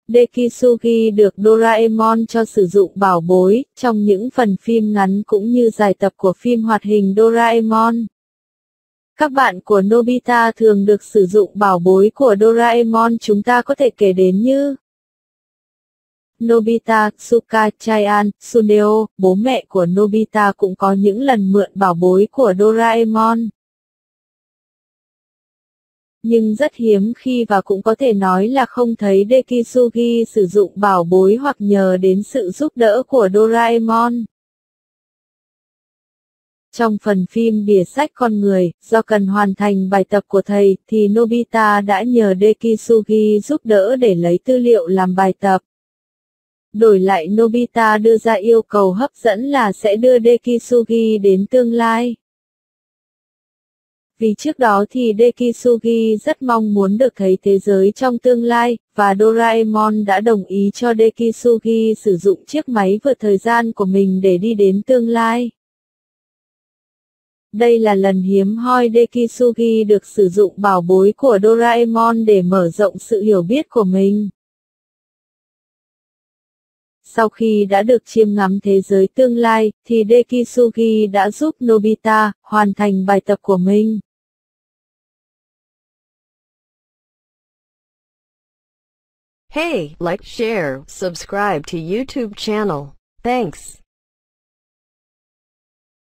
Dekisugi được Doraemon cho sử dụng bảo bối trong những phần phim ngắn cũng như dài tập của phim hoạt hình Doraemon. Các bạn của Nobita thường được sử dụng bảo bối của Doraemon, chúng ta có thể kể đến như Nobita, Suka, Chaiyan, Suneo. Bố mẹ của Nobita cũng có những lần mượn bảo bối của Doraemon. Nhưng rất hiếm khi và cũng có thể nói là không thấy Dekisugi sử dụng bảo bối hoặc nhờ đến sự giúp đỡ của Doraemon. Trong phần phim Bìa sách con người, do cần hoàn thành bài tập của thầy, thì Nobita đã nhờ Dekisugi giúp đỡ để lấy tư liệu làm bài tập. Đổi lại Nobita đưa ra yêu cầu hấp dẫn là sẽ đưa Dekisugi đến tương lai. Vì trước đó thì Dekisugi rất mong muốn được thấy thế giới trong tương lai, và Doraemon đã đồng ý cho Dekisugi sử dụng chiếc máy vượt thời gian của mình để đi đến tương lai. Đây là lần hiếm hoi Dekisugi được sử dụng bảo bối của Doraemon để mở rộng sự hiểu biết của mình. Sau khi đã được chiêm ngắm thế giới tương lai, thì Dekisugi đã giúp Nobita hoàn thành bài tập của mình. Hey, like, share, subscribe to YouTube channel. Thanks.